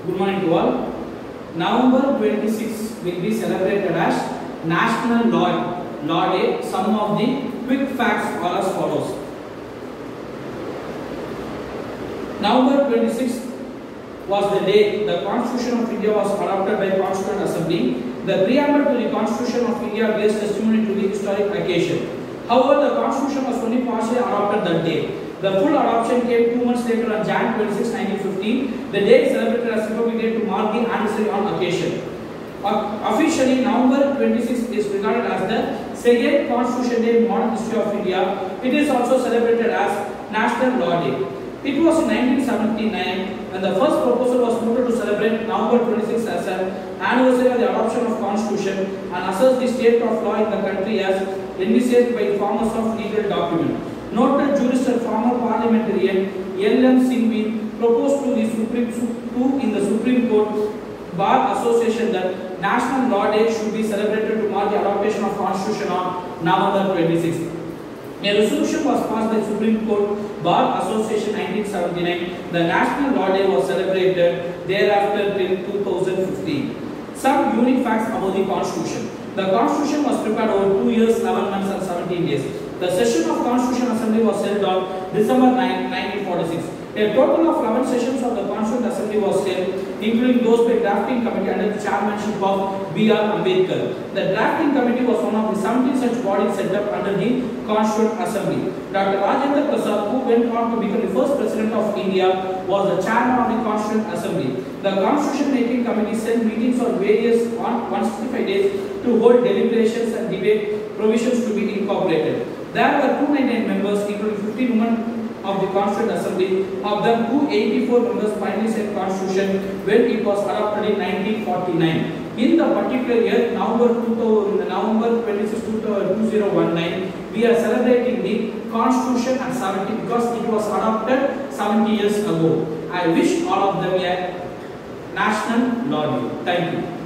Good morning to all. November 26 will be celebrated as National Law Day. Some of the quick facts are as follows. November 26 was the day the Constitution of India was adopted by Constituent Assembly. The preamble to the Constitution of India bears testimony to the historic occasion. However, the Constitution was only partially adopted that day. The full adoption came 2 months later on January 26, 1915. The day is celebrated as Republic Day to mark the anniversary on occasion. Officially, November 26 is regarded as the second Constitution Day in modern history of India. It is also celebrated as National Law Day. It was in 1979 when the first proposal was noted to celebrate November 26 as an anniversary of the adoption of Constitution and assert the state of law in the country as envisaged by formers of legal document. Noted jurist and former parliamentarian L.M. Singhvi proposed to the Supreme Court Bar Association that National Law Day should be celebrated to mark the adoption of Constitution on November 26. A resolution was passed by Supreme Court Bar Association 1979. The National Law Day was celebrated thereafter till 2015. Some unique facts about the Constitution. The Constitution was prepared over 2 years, 11 months and 17 days. The session of Constitution Assembly was held on December 9, 1946. A total of 11 sessions of the Constituent Assembly was held, including those by drafting committee under the chairmanship of B.R. Ambedkar. The drafting committee was one of the 17 such bodies set up under the Constituent Assembly. Dr. Rajendra Prasad, who went on to become the first president of India, was the chairman of the Constituent Assembly. The Constitution Making Committee sent meetings on 165 days to hold deliberations and debate provisions to be incorporated. There were 299 members, including 15 women of the Constituent Assembly. Of them, 284 members finally said Constitution when it was adopted in 1949. In the particular year, November 26, 2019, we are celebrating the Constitution at 70 because it was adopted 70 years ago. I wish all of them a National Law Day. Thank you.